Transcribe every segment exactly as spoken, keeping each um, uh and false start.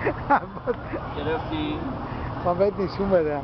Gelöfti. Man weet niet zo meer.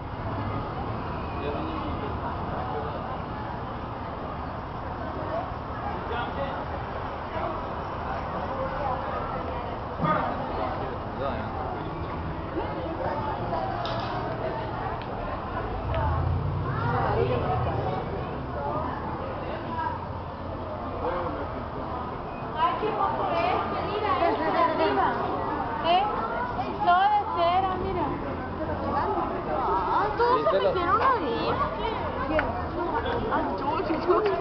Metieron ahí. Ah, George, George.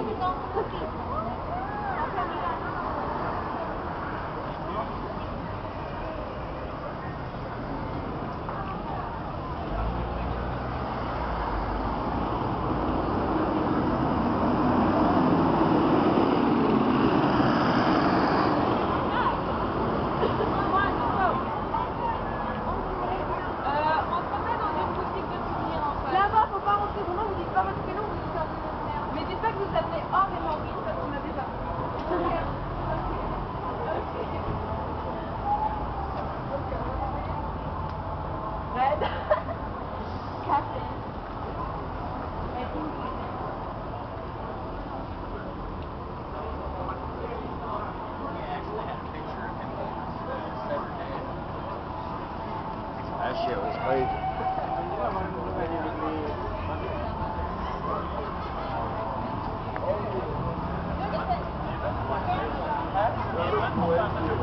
Mais dites pas que vous appelez Or et Maureen parce qu'on a déjà. Red. Café. That shit was crazy. Thank you.